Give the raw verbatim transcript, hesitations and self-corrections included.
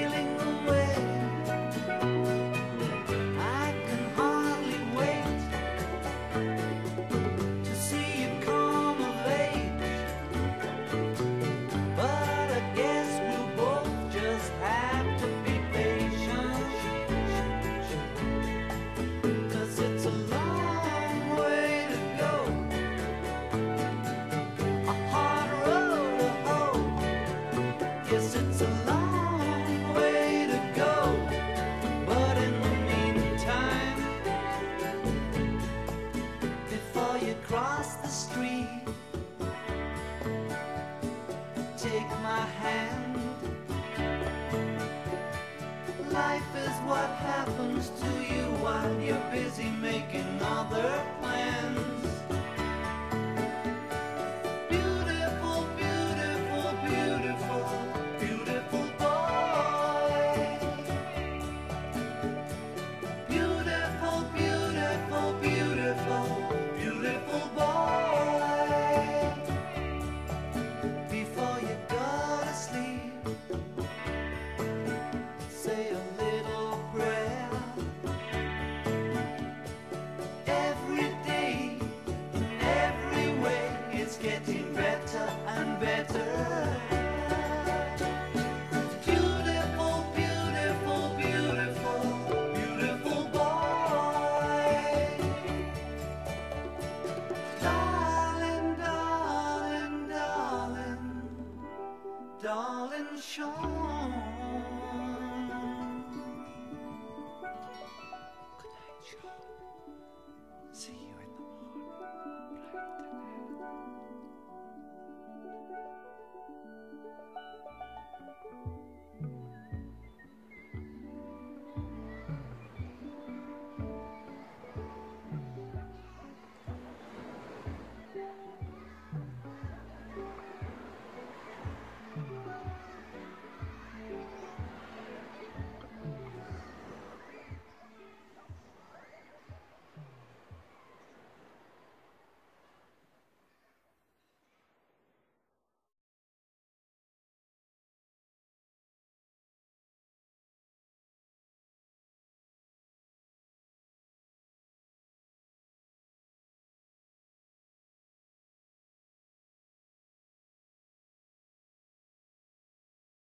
sailing away. I can hardly wait to see you come of age, but I guess we'll both just have to be patient, 'cause it's a long way to go, a hard road to hoe. Yes, it's a long way to go, but in the meantime, before you cross the street, take my hand. Life is what happens to you while you're busy making other plans.